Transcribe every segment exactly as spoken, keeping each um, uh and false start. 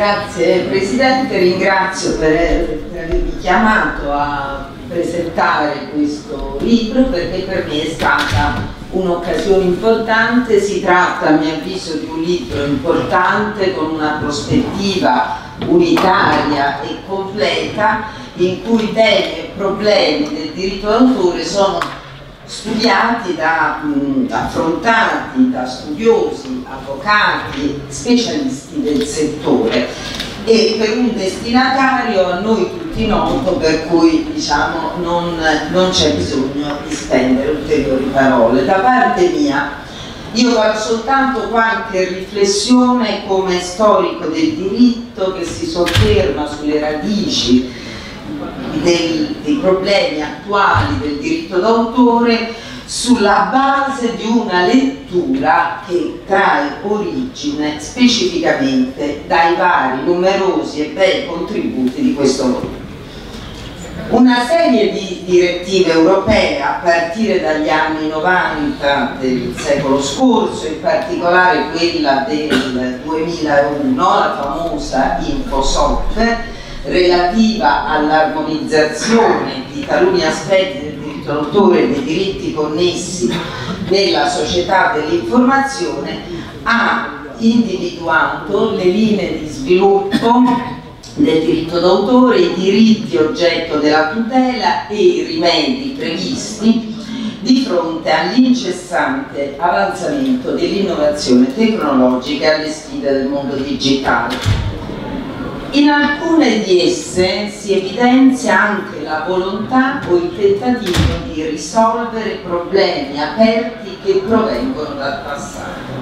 Grazie Presidente, ringrazio per, per avermi chiamato a presentare questo libro, perché per me è stata un'occasione importante. Si tratta, a mio avviso, di un libro importante con una prospettiva unitaria e completa, in cui temi e problemi del diritto d'autore sono studiati, da, mh, affrontati da studiosi, avvocati, specialisti del settore, e per un destinatario a noi tutti noto, per cui diciamo non, non c'è bisogno di spendere ulteriori parole. Da parte mia io farò soltanto qualche riflessione come storico del diritto, che si sofferma sulle radici Del, dei problemi attuali del diritto d'autore, sulla base di una lettura che trae origine specificamente dai vari, numerosi e bei contributi di questo volume. Una serie di direttive europee, a partire dagli anni novanta del secolo scorso, in particolare quella del duemilauno, la famosa InfoSoc, relativa all'armonizzazione di taluni aspetti del diritto d'autore e dei diritti connessi nella società dell'informazione, ha individuato le linee di sviluppo del diritto d'autore, i diritti oggetto della tutela e i rimedi previsti di fronte all'incessante avanzamento dell'innovazione tecnologica e alle sfide del mondo digitale. In alcune di esse si evidenzia anche la volontà o il tentativo di risolvere problemi aperti che provengono dal passato.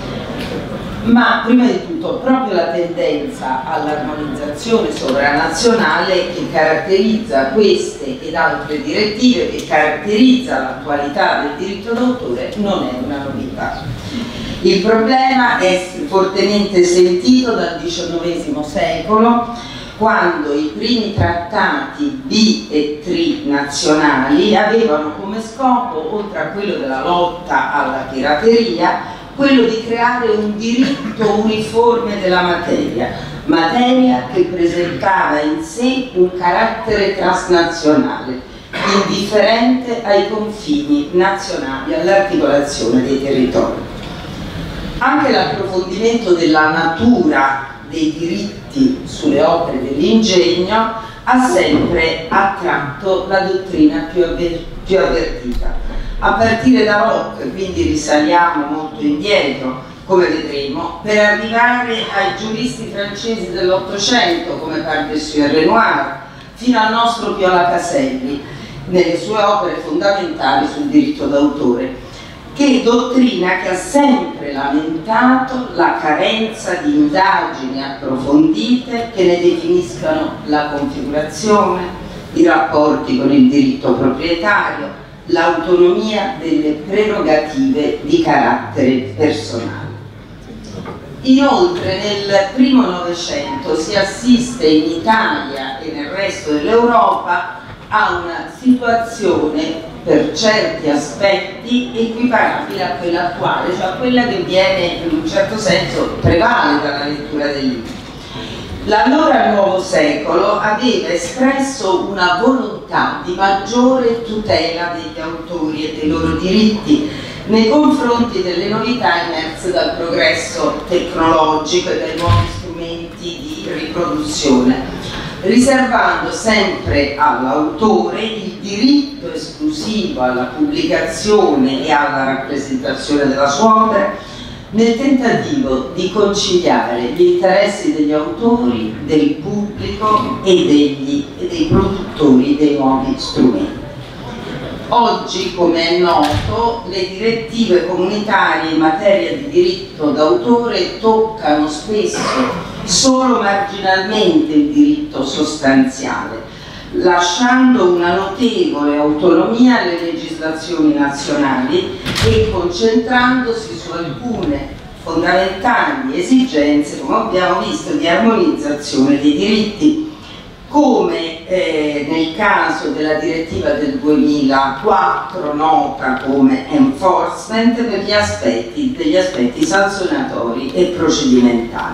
Ma prima di tutto proprio la tendenza all'armonizzazione sovranazionale che caratterizza queste ed altre direttive, che caratterizza l'attualità del diritto d'autore, non è una novità. Il problema è fortemente sentito dal diciannovesimo secolo, quando i primi trattati bi e tri nazionali avevano come scopo, oltre a quello della lotta alla pirateria, quello di creare un diritto uniforme della materia, materia che presentava in sé un carattere transnazionale, indifferente ai confini nazionali, all'articolazione dei territori. Anche l'approfondimento della natura dei diritti sulle opere dell'ingegno ha sempre attratto la dottrina più, avver più avvertita. A partire da Locke, quindi risaliamo molto indietro, come vedremo, per arrivare ai giuristi francesi dell'Ottocento, come Pardessus e Renoir, fino al nostro Piola Caselli, nelle sue opere fondamentali sul diritto d'autore, che dottrina che ha sempre lamentato la carenza di indagini approfondite che ne definiscano la configurazione, i rapporti con il diritto proprietario, l'autonomia delle prerogative di carattere personale. Inoltre nel primo Novecento si assiste in Italia e nel resto dell'Europa a una situazione per certi aspetti equiparabile a quella attuale, cioè a quella che viene in un certo senso prevale dalla lettura del libro. L'allora nuovo secolo aveva espresso una volontà di maggiore tutela degli autori e dei loro diritti nei confronti delle novità emerse dal progresso tecnologico e dai nuovi strumenti di riproduzione, riservando sempre all'autore il diritto esclusivo alla pubblicazione e alla rappresentazione della sua opera, nel tentativo di conciliare gli interessi degli autori, del pubblico e, degli, e dei produttori dei nuovi strumenti. Oggi, come è noto, le direttive comunitarie in materia di diritto d'autore toccano spesso solo marginalmente il diritto sostanziale, lasciando una notevole autonomia alle legislazioni nazionali e concentrandosi su alcune fondamentali esigenze, come abbiamo visto, di armonizzazione dei diritti, come eh, nel caso della direttiva del duemilaquattro, nota come enforcement, per gli aspetti, degli aspetti sanzionatori e procedimentali.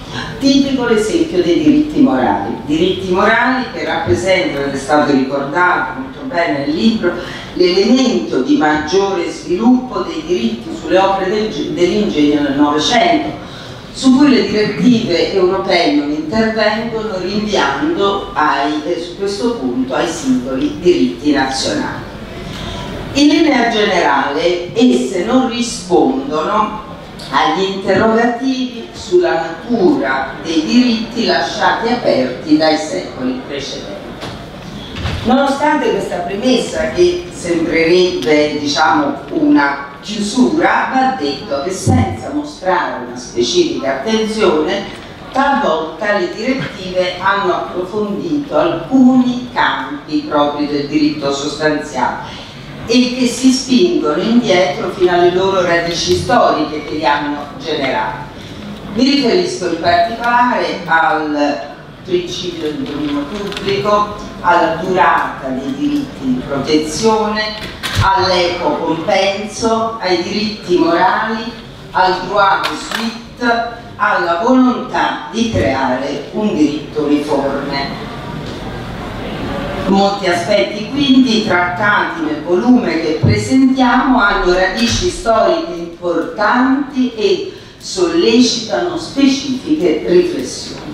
Tipico l'esempio dei diritti morali, diritti morali che rappresentano, ed è stato ricordato molto bene nel libro, l'elemento di maggiore sviluppo dei diritti sulle opere del, dell'ingegno nel Novecento, su cui le direttive europee non intervengono, rinviando ai, eh, su questo punto ai singoli diritti nazionali. In linea generale esse non rispondono agli interrogativi sulla natura dei diritti lasciati aperti dai secoli precedenti. Nonostante questa premessa, che sembrerebbe, diciamo, una chiusura, va detto che senza mostrare una specifica attenzione, talvolta le direttive hanno approfondito alcuni campi propri del diritto sostanziale e che si spingono indietro fino alle loro radici storiche che li hanno generati. Mi riferisco in particolare al principio del dominio pubblico, alla durata dei diritti di protezione, all'equo compenso, ai diritti morali, al droit de suite, alla volontà di creare un diritto uniforme. Molti aspetti quindi trattati nel volume che presentiamo hanno radici storiche importanti e sollecitano specifiche riflessioni.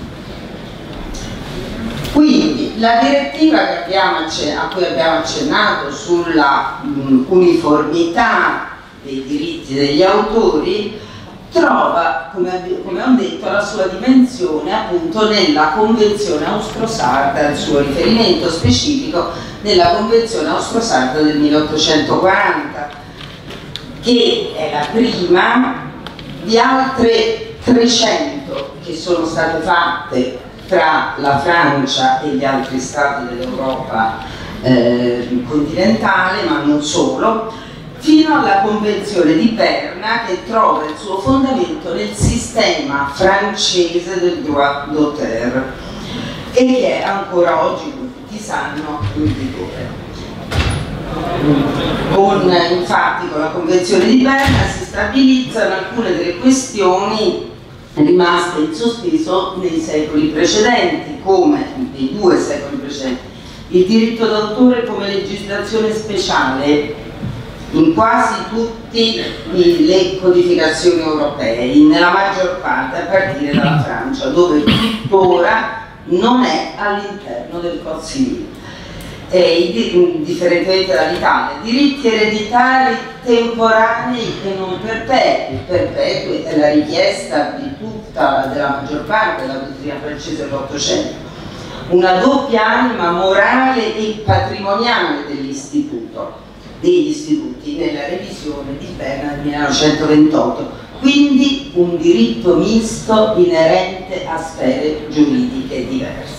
Quindi la direttiva che abbiamo a cui abbiamo accennato sulla mh, uniformità dei diritti degli autori trova, come, come ho detto, la sua dimensione appunto nella Convenzione Austro-Sarda, il suo riferimento specifico nella Convenzione Austro-Sarda del milleottocentoquaranta, che è la prima di altre trecento che sono state fatte tra la Francia e gli altri stati dell'Europa eh, continentale, ma non solo, fino alla Convenzione di Berna, che trova il suo fondamento nel sistema francese del droit d'auteur e che è ancora oggi, come tutti sanno, in vigore. Con, infatti, con la Convenzione di Berna si stabilizzano alcune delle questioni rimaste in sospeso nei secoli precedenti, come nei due secoli precedenti, il diritto d'autore come legislazione speciale in quasi tutte le codificazioni europee, nella maggior parte a partire dalla Francia, dove tuttora non è all'interno del Code Civil. E, differentemente dall'Italia, diritti ereditari temporanei e non perpetui. Perpetui è la richiesta di tutta, della maggior parte della dottrina francese dell'Ottocento, una doppia anima morale e patrimoniale dell'istituto, degli istituti nella revisione di Berna del millenovecentoventotto, quindi un diritto misto inerente a sfere giuridiche diverse.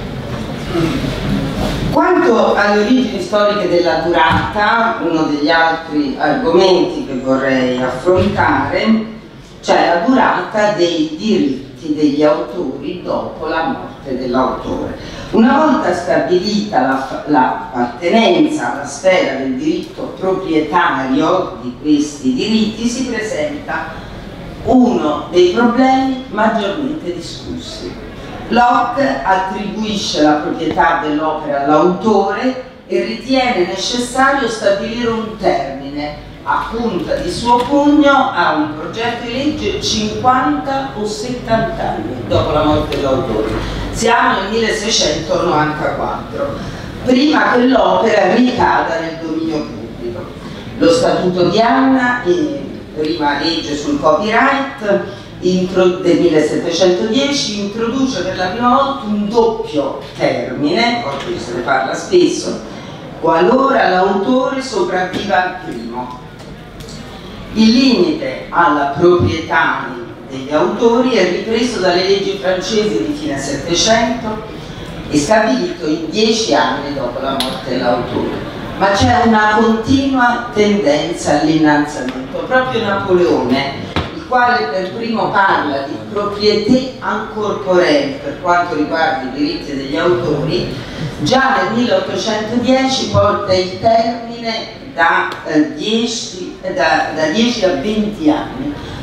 Quanto alle origini storiche della durata, uno degli altri argomenti che vorrei affrontare, cioè la durata dei diritti degli autori dopo la morte dell'autore. Una volta stabilita l'appartenenza la, alla sfera del diritto proprietario di questi diritti, si presenta uno dei problemi maggiormente discussi. Locke attribuisce la proprietà dell'opera all'autore e ritiene necessario stabilire un termine a punta di suo pugno a un progetto di legge cinquanta o settanta anni dopo la morte dell'autore. Siamo nel milleseicentonovantaquattro, prima che l'opera ricada nel dominio pubblico. Lo Statuto di Anna, eh, prima legge sul copyright, del millesettecentodieci, introduce per la prima volta un doppio termine, oggi se ne parla spesso, qualora l'autore sopravviva al primo. Il limite alla proprietà degli autori è ripreso dalle leggi francesi di fine Settecento e stabilito in dieci anni dopo la morte dell'autore. Ma c'è una continua tendenza all'innalzamento. Proprio Napoleone, il quale per primo parla di propriété incorporelle per quanto riguarda i diritti degli autori, già nel milleottocentodieci porta il termine da, eh, dieci, da, da dieci a venti anni,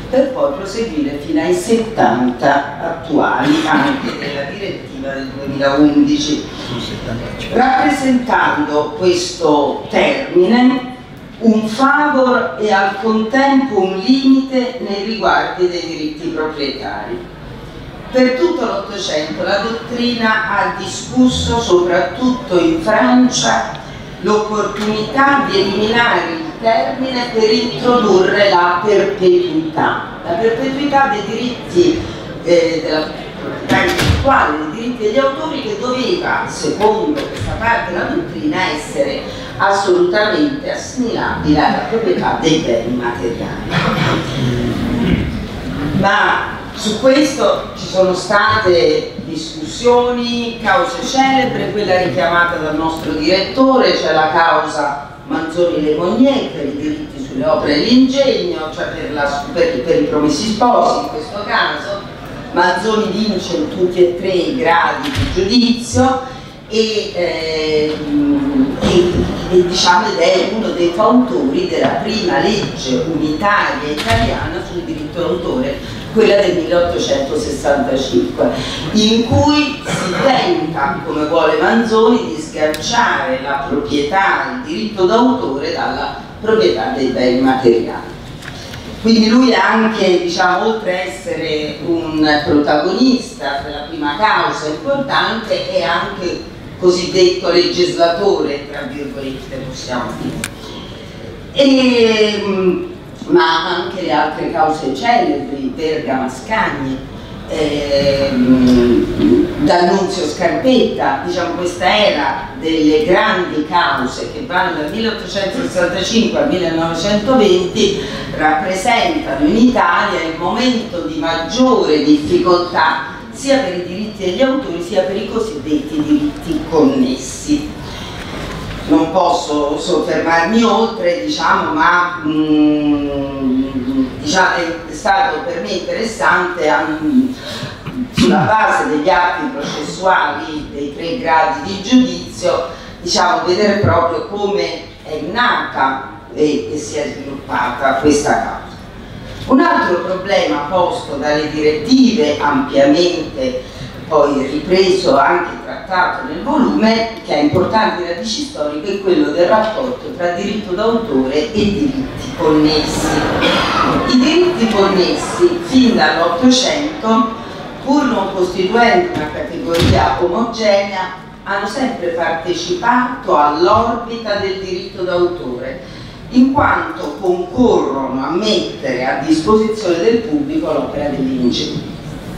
per poi proseguire fino ai settanta attuali, anche nella direttiva del duemilaundici, rappresentando questo termine un favor e al contempo un limite nei riguardi dei diritti proprietari. Per tutto l'Ottocento la dottrina ha discusso, soprattutto in Francia, l'opportunità di eliminare il termine per introdurre la perpetuità. La perpetuità dei diritti eh, della proprietà intellettuale, dei diritti degli autori, che doveva, secondo questa parte della dottrina, essere assolutamente assimilabile alla proprietà dei beni materiali. Ma su questo ci sono state discussioni, cause celebre, quella richiamata dal nostro direttore, cioè la causa Manzoni-Lemonnier per i diritti sulle opere dell'ingegno, cioè per, la, per, per i promessi sposi in questo caso. Manzoni vince in tutti e tre i gradi di giudizio e, eh, e, e diciamo, ed è uno dei fautori della prima legge unitaria italiana sul diritto d'autore, quella del milleottocentosessantacinque, in cui si tenta, come vuole Manzoni, di sganciare la proprietà, il diritto d'autore dalla proprietà dei beni materiali. Quindi lui è anche, diciamo, oltre a essere un protagonista della prima causa importante, è anche cosiddetto legislatore, tra virgolette, possiamo dire. E, ma anche le altre cause celebri, Verga-Mascagni, ehm, D'Annunzio Scarpetta, diciamo, questa era delle grandi cause che vanno dal milleottocentosessantacinque al millenovecentoventi, rappresentano in Italia il momento di maggiore difficoltà sia per i diritti degli autori sia per i cosiddetti diritti connessi. Non posso soffermarmi oltre, diciamo, ma mh, diciamo, è stato per me interessante um, sulla base degli atti processuali dei tre gradi di giudizio, diciamo, vedere proprio come è nata e, e si è sviluppata questa causa. Un altro problema posto dalle direttive, ampiamente poi ripreso anche trattato nel volume, che ha importanti radici storiche, è quello del rapporto tra diritto d'autore e diritti connessi. I diritti connessi, fin dall'Ottocento, pur non costituendo una categoria omogenea, hanno sempre partecipato all'orbita del diritto d'autore, in quanto concorrono a mettere a disposizione del pubblico l'opera dell'ingegno.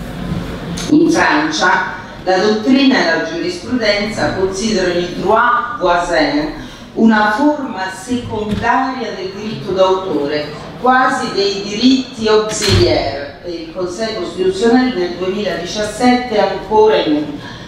In Francia la dottrina e la giurisprudenza considerano il droit voisin una forma secondaria del diritto d'autore, quasi dei diritti ausiliari. Il Consiglio Costituzionale nel duemiladiciassette ancora in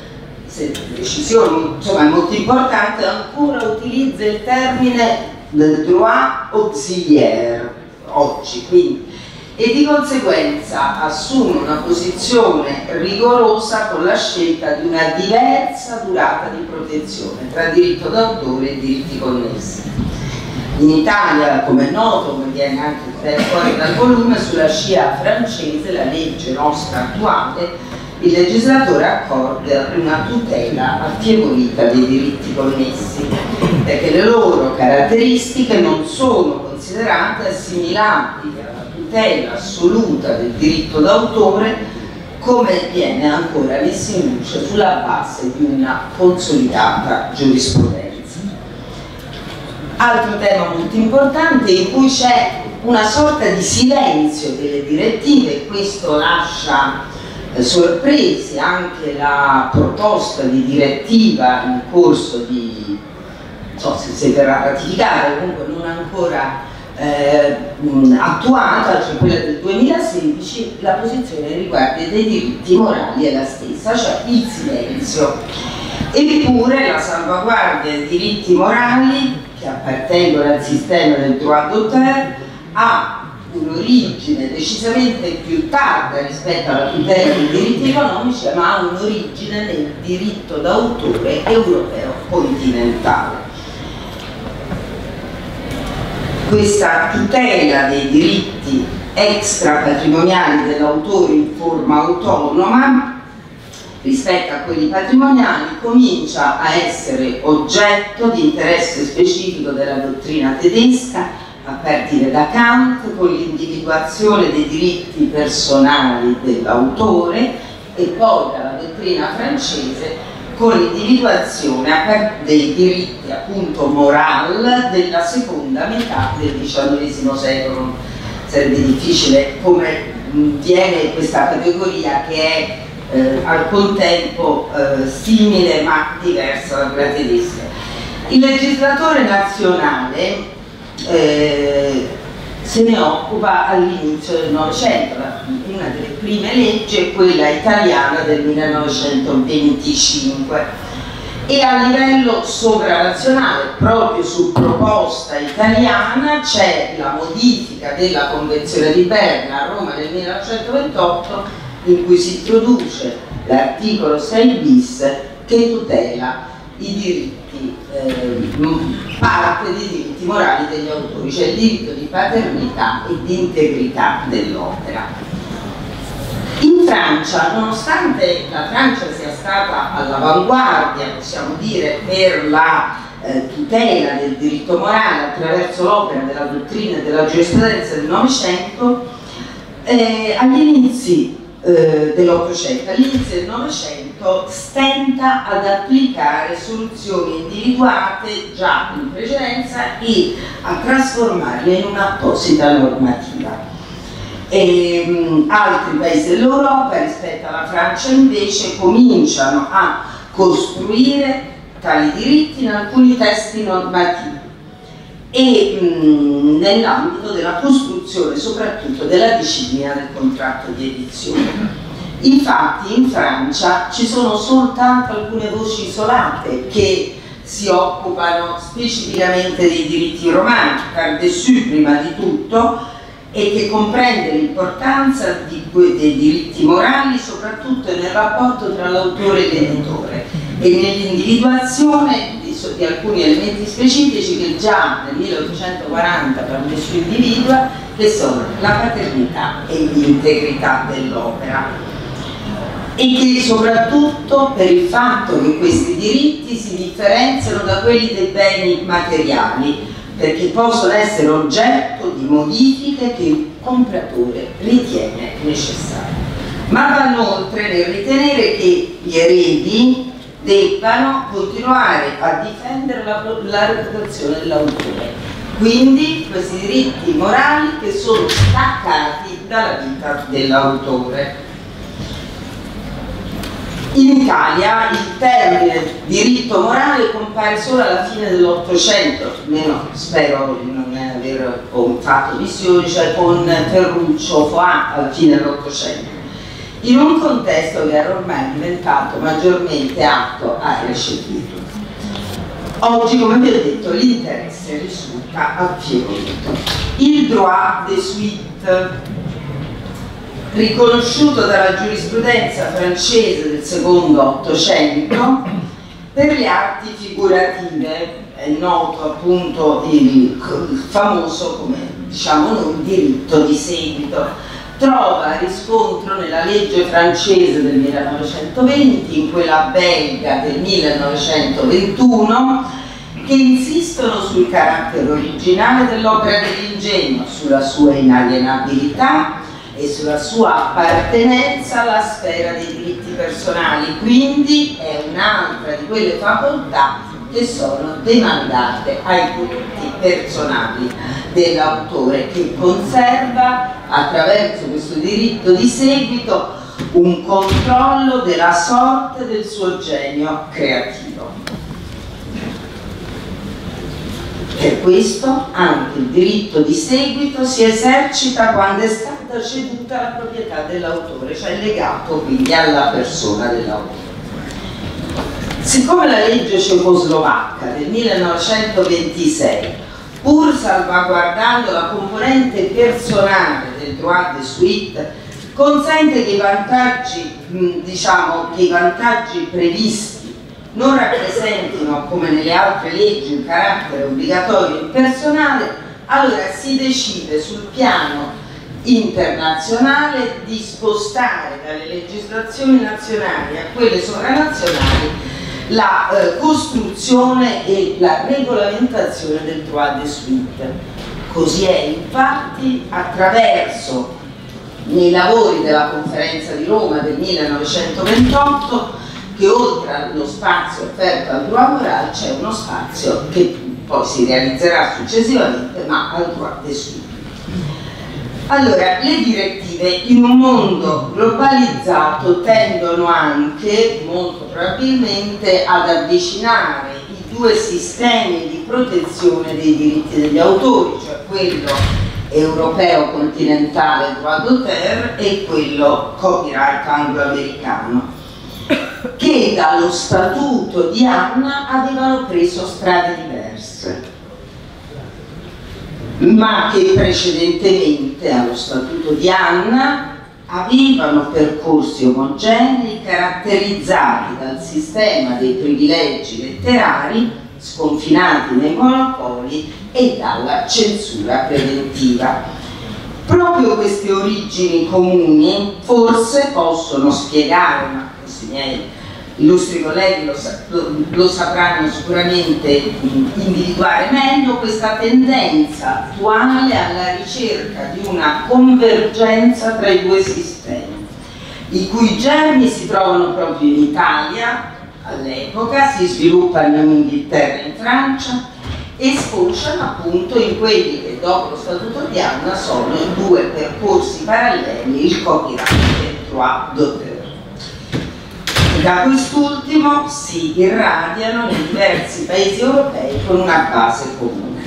decisione, insomma, molto importante, ancora utilizza il termine del droit auxiliaire oggi, quindi, e di conseguenza assume una posizione rigorosa con la scelta di una diversa durata di protezione tra diritto d'autore e diritti connessi. In Italia, come è noto, come viene anche fuori dal volume, sulla scia francese, la legge nostra attuale, il legislatore accorda una tutela affievolita dei diritti connessi, perché le loro caratteristiche non sono considerate assimilabili alla tutela assoluta del diritto d'autore, come viene ancora messo in luce sulla base di una consolidata giurisprudenza. Altro tema molto importante in cui c'è una sorta di silenzio delle direttive, e questo lascia eh, sorpresi anche la proposta di direttiva in corso di, non so se si verrà ratificata, comunque non ancora eh, mh, attuata, cioè quella del duemilasedici. La posizione riguardo dei diritti morali è la stessa, cioè il silenzio. Eppure la salvaguardia dei diritti morali, che appartengono al sistema del droit d'auteur, ha un'origine decisamente più tarda rispetto alla tutela dei diritti economici, ma ha un'origine nel diritto d'autore europeo continentale. Questa tutela dei diritti extra patrimoniali dell'autore in forma autonoma rispetto a quelli patrimoniali comincia a essere oggetto di interesse specifico della dottrina tedesca a partire da Kant, con l'individuazione dei diritti personali dell'autore, e poi dalla dottrina francese con l'individuazione dei diritti appunto moral della seconda metà del diciannovesimo secolo. Sarebbe difficile come viene questa categoria che è eh, al contempo eh, simile ma diversa da quella tedesca. Il legislatore nazionale Eh, se ne occupa all'inizio del Novecento. Una delle prime leggi è quella italiana del millenovecentoventicinque, e a livello sovranazionale, proprio su proposta italiana, c'è la modifica della Convenzione di Berna a Roma nel millenovecentoventotto, in cui si introduce l'articolo sei bis che tutela i diritti, eh, parte dei diritti morali degli autori, cioè il diritto di paternità e di integrità dell'opera. In Francia, nonostante la Francia sia stata all'avanguardia, possiamo dire, per la eh, tutela del diritto morale attraverso l'opera della dottrina e della giurisprudenza del Novecento, eh, agli inizi eh, dell'Ottocento, all'inizio del Novecento, stenta ad applicare soluzioni individuate già in precedenza e a trasformarle in un'apposita normativa. E, mh, altri paesi dell'Europa rispetto alla Francia invece cominciano a costruire tali diritti in alcuni testi normativi e nell'ambito della costruzione soprattutto della disciplina del contratto di edizione. Infatti in Francia ci sono soltanto alcune voci isolate che si occupano specificamente dei diritti romani, Cardessu prima di tutto, e che comprende l'importanza di dei diritti morali soprattutto nel rapporto tra l'autore e l'editore e nell'individuazione di, di alcuni elementi specifici che già nel milleottocentoquaranta Cardessu individua, che sono la paternità e l'integrità dell'opera, e che soprattutto per il fatto che questi diritti si differenziano da quelli dei beni materiali, perché possono essere oggetto di modifiche che il compratore ritiene necessarie. Ma vanno oltre nel ritenere che gli eredi debbano continuare a difendere la, la reputazione dell'autore. Quindi questi diritti morali che sono staccati dalla vita dell'autore. In Italia il termine diritto morale compare solo alla fine dell'Ottocento, almeno spero di non aver fatto missioni, cioè con Ferruccio Foà alla fine dell'Ottocento, in un contesto che era ormai diventato maggiormente atto a recepirlo. Oggi, come vi ho detto, l'interesse risulta affievolito. Il droit de suite, riconosciuto dalla giurisprudenza francese del secondo Ottocento per le arti figurative, è noto appunto il, il famoso, come diciamo noi, diritto di seguito, trova riscontro nella legge francese del millenovecentoventi, in quella belga del millenovecentoventuno, che insistono sul carattere originale dell'opera dell'ingegno, sulla sua inalienabilità e sulla sua appartenenza alla sfera dei diritti personali. Quindi è un'altra di quelle facoltà che sono demandate ai diritti personali dell'autore, che conserva attraverso questo diritto di seguito un controllo della sorte del suo genio creativo. Per questo anche il diritto di seguito si esercita quando è stata ceduta la proprietà dell'autore, cioè legato quindi alla persona dell'autore. Siccome la legge cecoslovacca del millenovecentoventisei, pur salvaguardando la componente personale del droit de suite, consente che i vantaggi, diciamo, che i vantaggi previsti non rappresentino, come nelle altre leggi, un carattere obbligatorio e personale, allora si decide sul piano internazionale di spostare dalle legislazioni nazionali a quelle sovranazionali la eh, costruzione e la regolamentazione del droit de suite. Così è infatti attraverso nei lavori della conferenza di Roma del millenovecentoventotto che oltre allo spazio offerto al droit moral c'è uno spazio che poi si realizzerà successivamente, ma al droit de suite. Allora, le direttive in un mondo globalizzato tendono anche, molto probabilmente, ad avvicinare i due sistemi di protezione dei diritti degli autori, cioè quello europeo continentale droit d'auteur e quello copyright anglo-americano, che dallo statuto di Anna avevano preso strade diverse, ma che precedentemente allo Statuto di Anna avevano percorsi omogenei caratterizzati dal sistema dei privilegi letterari sconfinati nei monopoli e dalla censura preventiva. Proprio queste origini comuni forse possono spiegare, ma questi miei illustri colleghi lo, lo, lo sapranno sicuramente individuare meglio, questa tendenza attuale alla ricerca di una convergenza tra i due sistemi, i cui germi si trovano proprio in Italia all'epoca, si sviluppano in Inghilterra e in Francia e sfociano appunto in quelli che dopo lo Statuto di Anna sono i due percorsi paralleli, il copyright e il droit d'auteur. Da quest'ultimo si irradiano nei diversi paesi europei con una base comune.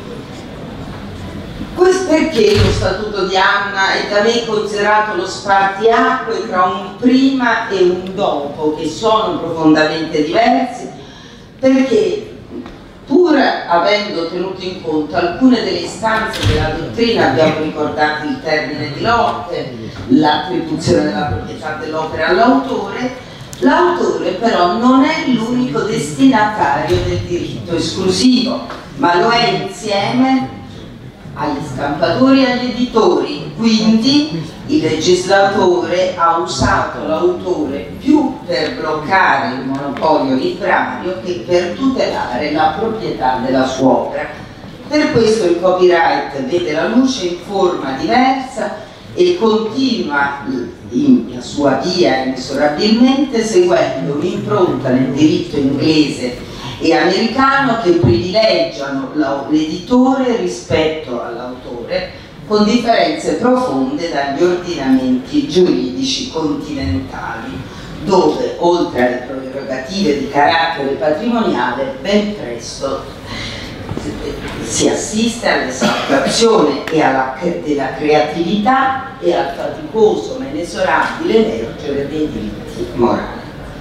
Questo perché lo Statuto di Anna è da me considerato lo spartiacque tra un prima e un dopo, che sono profondamente diversi, perché pur avendo tenuto in conto alcune delle istanze della dottrina, abbiamo ricordato il termine di Locke, l'attribuzione della proprietà dell'opera all'autore, l'autore però non è l'unico destinatario del diritto esclusivo, ma lo è insieme agli stampatori e agli editori. Quindi il legislatore ha usato l'autore più per bloccare il monopolio librario che per tutelare la proprietà della sua opera. Per questo il copyright vede la luce in forma diversa e continua la sua via inesorabilmente seguendo un'impronta nel diritto inglese e americano che privilegiano l'editore rispetto all'autore, con differenze profonde dagli ordinamenti giuridici continentali, dove oltre alle prerogative di carattere patrimoniale ben presto si assiste all'esaltazione e alla, della creatività e al faticoso ma inesorabile emergere dei diritti morali.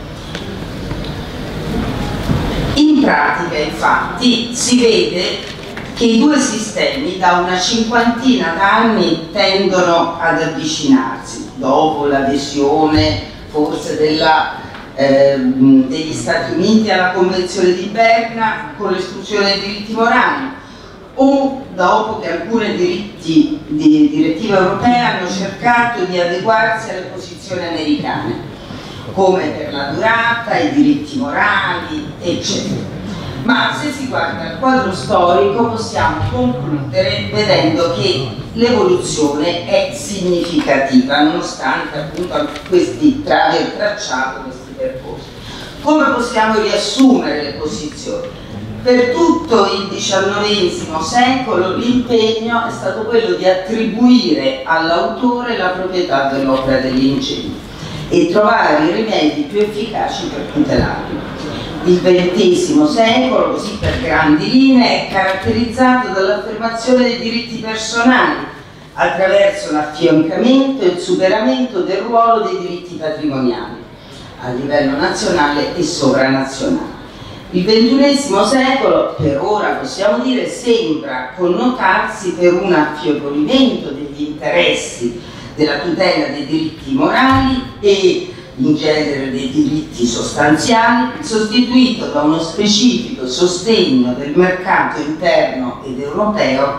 In pratica, infatti, si vede che i due sistemi da una cinquantina d'anni tendono ad avvicinarsi, dopo l'adesione forse della Eh, degli Stati Uniti alla Convenzione di Berna con l'esclusione dei diritti morali, o dopo che alcune diritti, di, direttive europee hanno cercato di adeguarsi alle posizioni americane, come per la durata, i diritti morali, eccetera. Ma se si guarda al quadro storico possiamo concludere vedendo che l'evoluzione è significativa, nonostante appunto questi tra aver tracciato questi percorsi. Come possiamo riassumere le posizioni? Per tutto il diciannovesimo secolo l'impegno è stato quello di attribuire all'autore la proprietà dell'opera dell'ingegno e trovare i rimedi più efficaci per tutelarlo. Il ventesimo secolo, così per grandi linee, è caratterizzato dall'affermazione dei diritti personali attraverso l'affiancamento e il superamento del ruolo dei diritti patrimoniali a livello nazionale e sovranazionale. Il ventunesimo secolo, per ora possiamo dire, sembra connotarsi per un affievolimento degli interessi della tutela dei diritti morali e in genere dei diritti sostanziali, sostituito da uno specifico sostegno del mercato interno ed europeo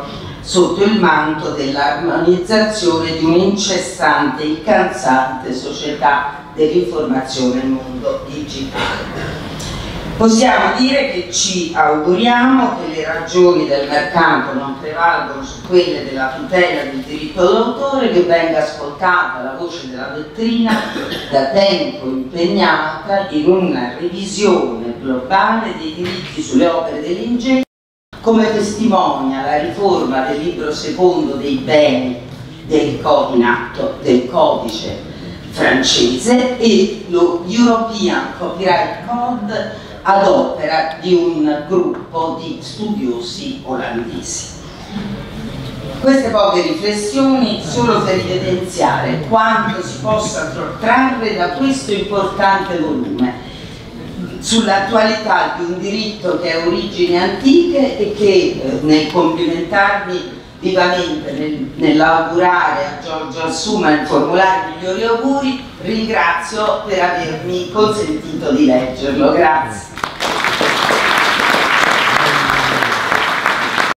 sotto il manto dell'armonizzazione di un'incessante, incalzante società dell'informazione nel mondo digitale. Possiamo dire che ci auguriamo che le ragioni del mercato non prevalgono su quelle della tutela del diritto d'autore, che venga ascoltata la voce della dottrina da tempo impegnata in una revisione globale dei diritti sulle opere dell'ingegno, come testimonia la riforma del libro secondo dei beni del codice, in atto del codice francese, e lo European Copyright Code ad opera di un gruppo di studiosi olandesi. Queste poche riflessioni solo per evidenziare quanto si possa trarre da questo importante volume sull'attualità di un diritto che ha origini antiche e che, eh, nel complimentarmi vivamente, nel, nell'augurare a Giorgio Assuma e formulare i migliori auguri, ringrazio per avermi consentito di leggerlo. Grazie.